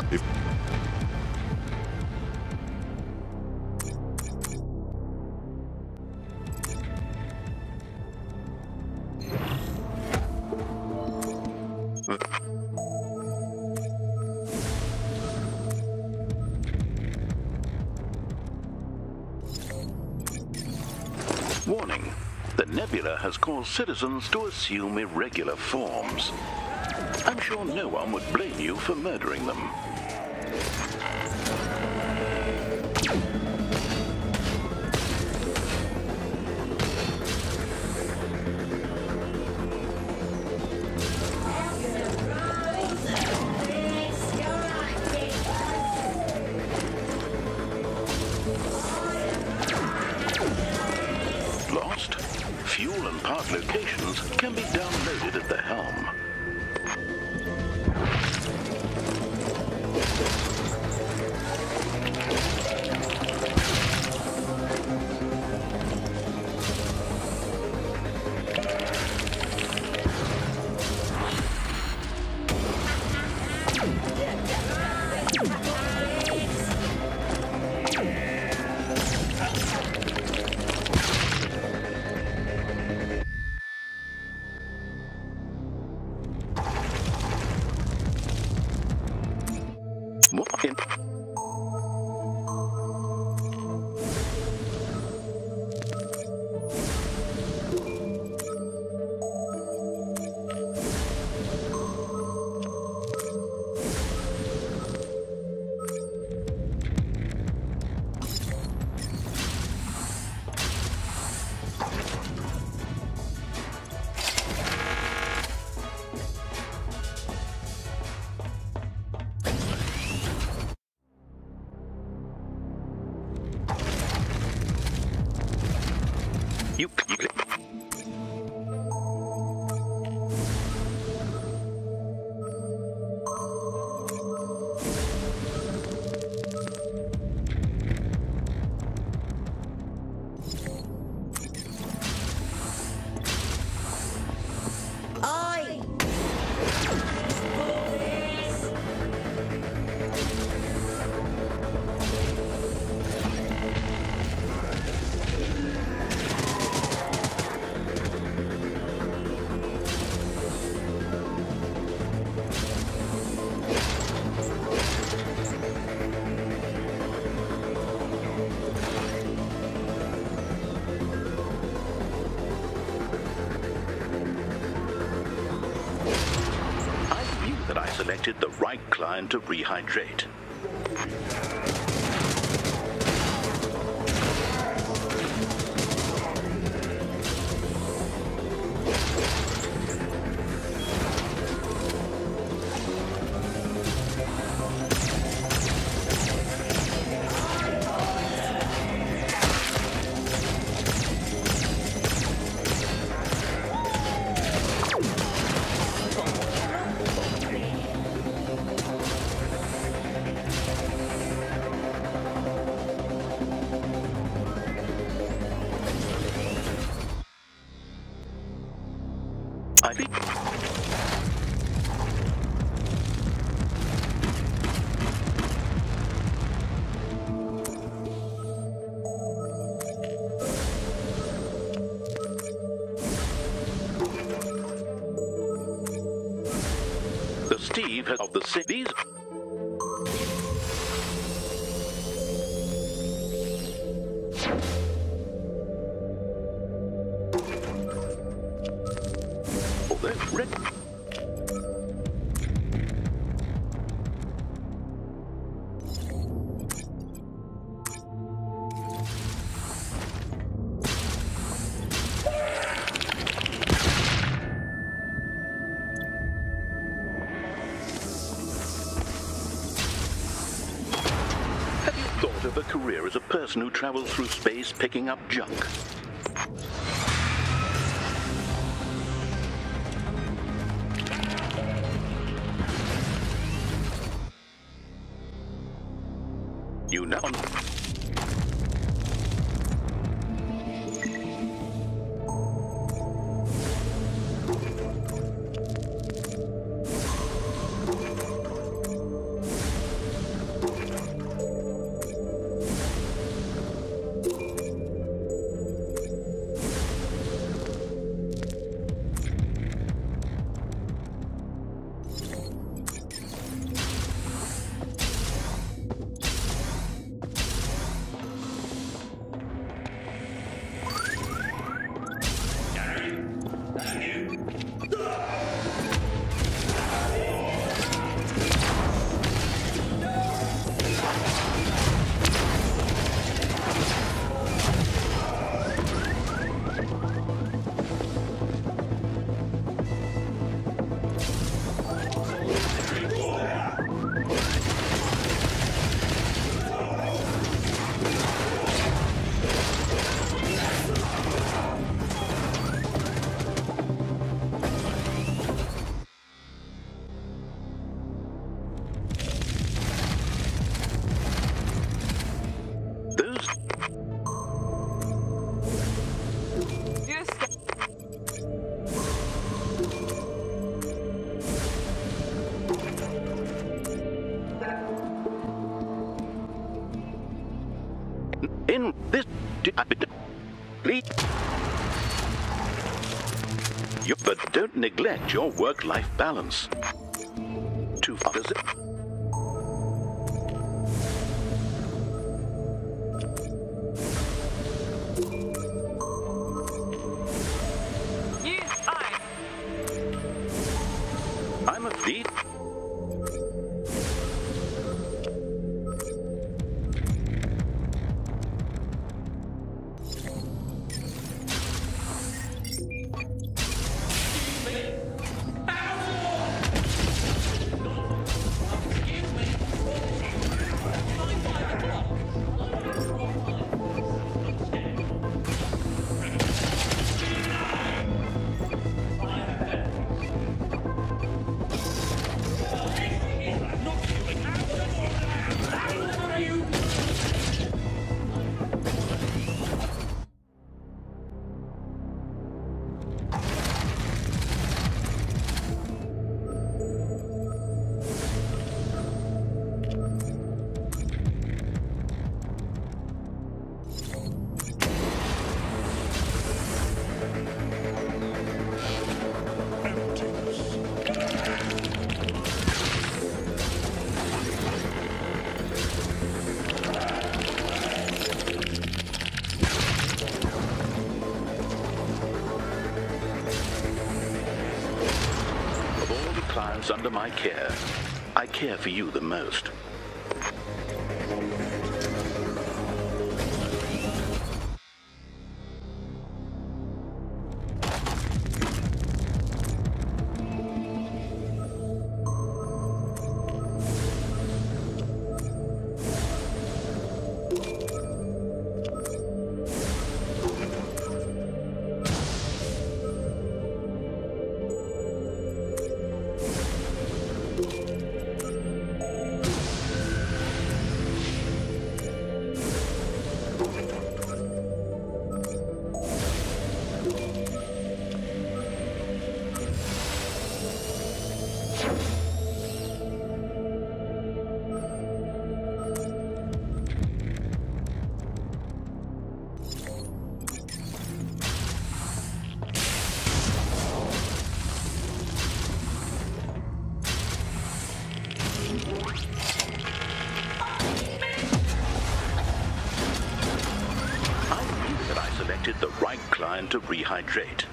If Warning. The nebula has caused citizens to assume irregular forms. I'm sure no one would blame you for murdering them. Lost? Fuel and part locations can be downloaded at the helm. What in... You Oi! that I selected the right client to rehydrate. I think... The Steve has of the cities. Red. Have you thought of a career as a person who travels through space picking up junk? You know. In this... But don't neglect your work-life balance. To others... I'm a lead. Under my care, I care for you the most. The right client to rehydrate.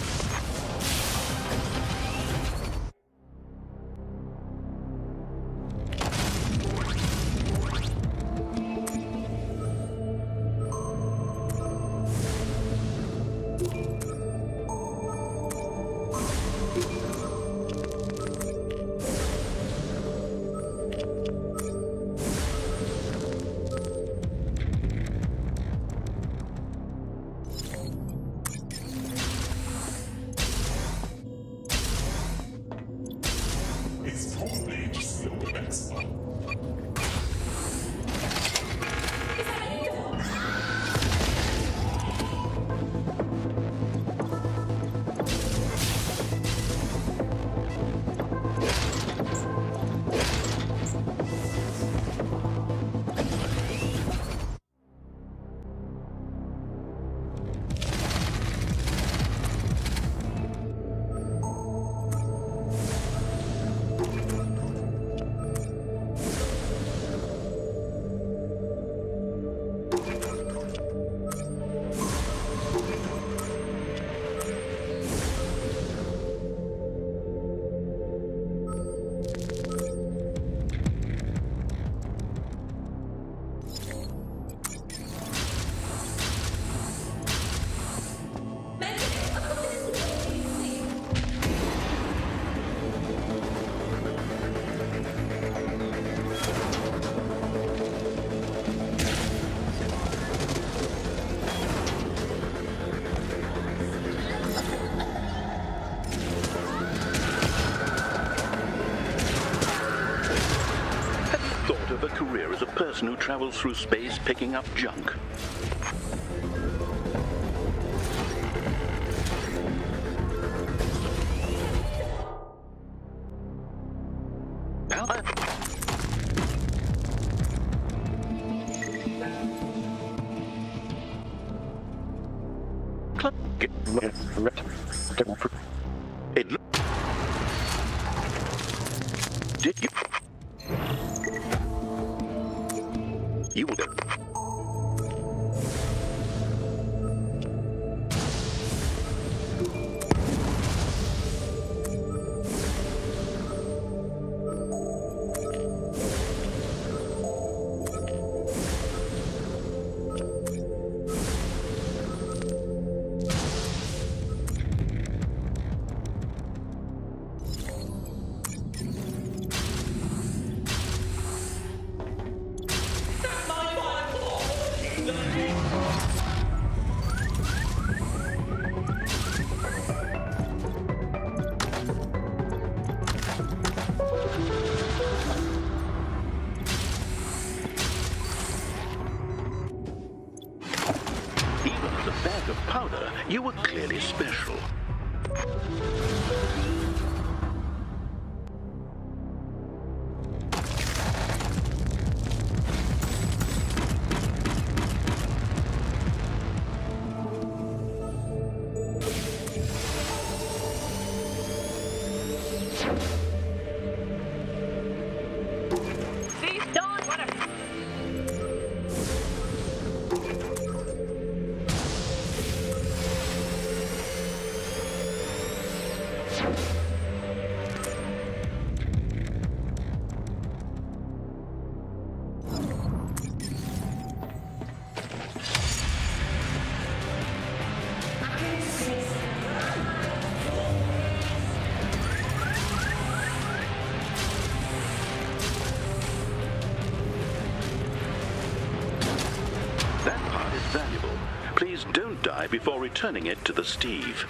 Person who travels through space picking up junk. It did you? You will go. Powder, you were clearly special. Valuable. Please don't die before returning it to the Steve.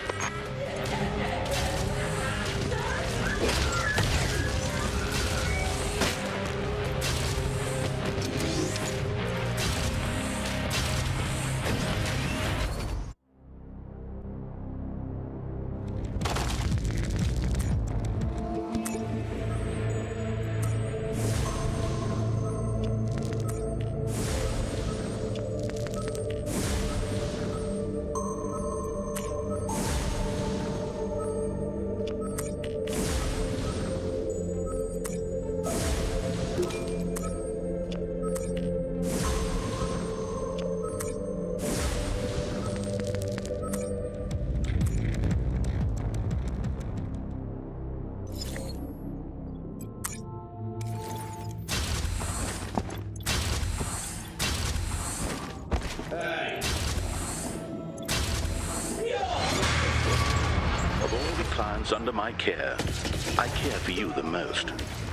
Of all the clients under my care, I care for you the most.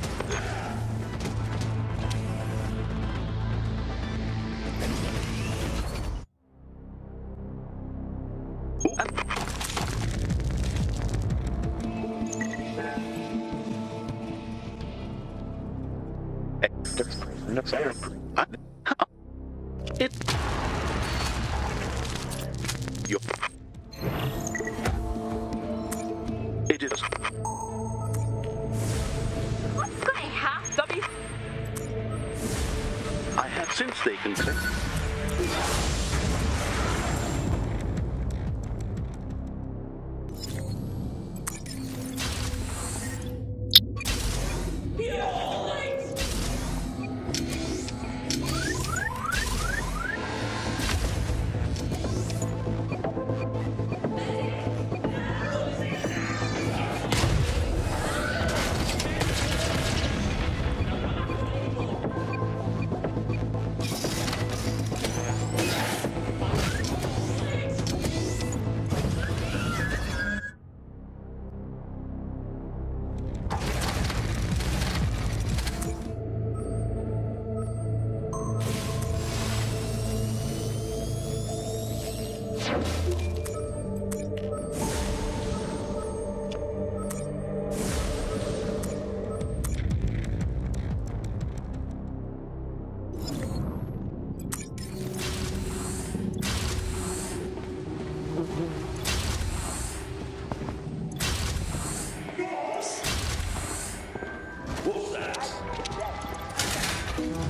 It is. I have since they can click.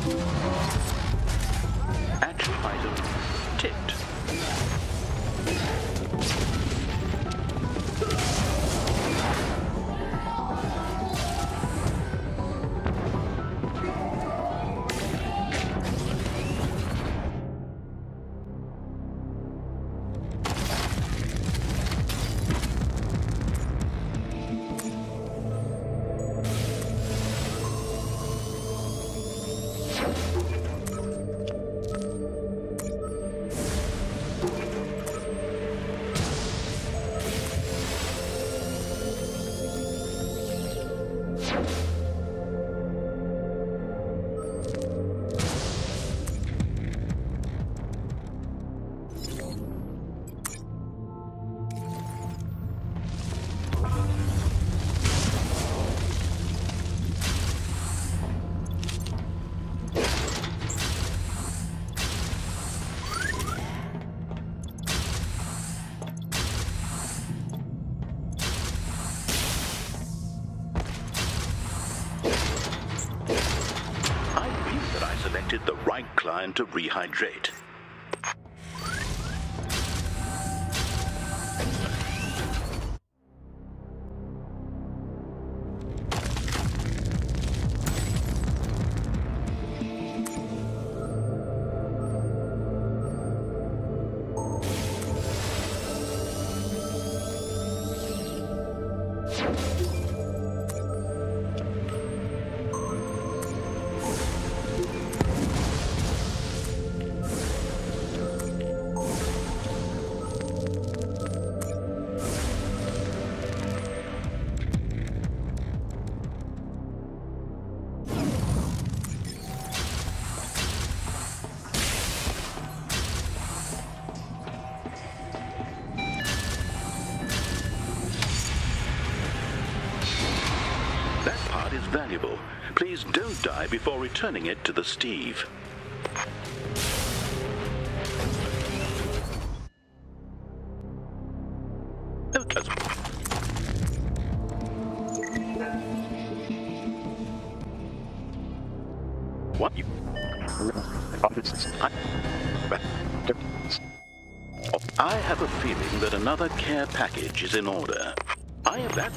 Action item ticked. right client to rehydrate. That part is valuable. Please don't die before returning it to the Steve. Okay. What you? I have a feeling that another care package is in order. I have that.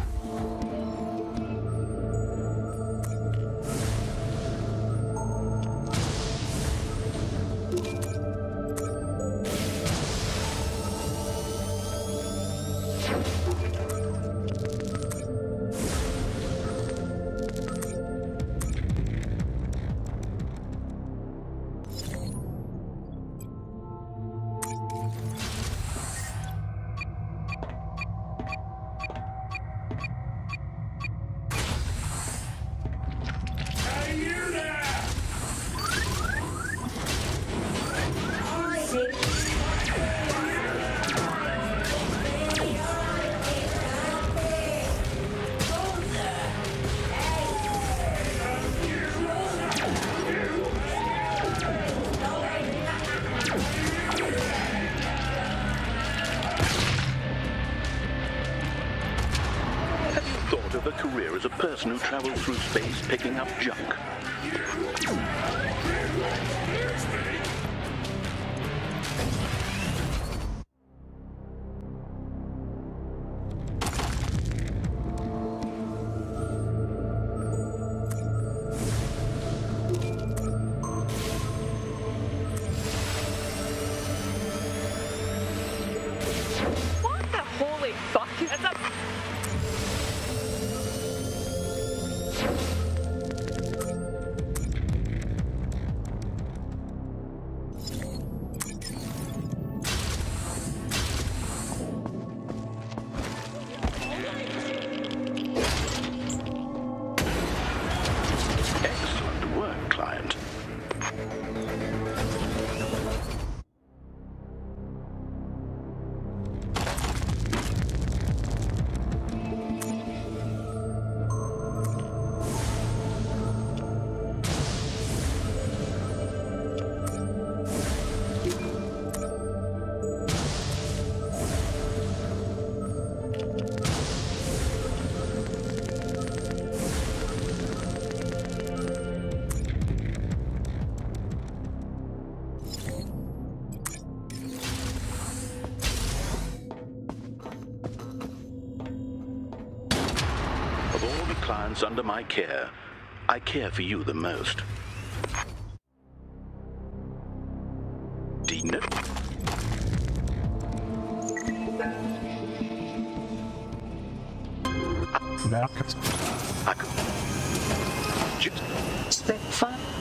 Thought of a career as a person who travels through space picking up junk. What the holy fuck? That's a... Excellent work, client. Of all the clients under my care, I care for you the most. Dino? I could... Just... Spitfire?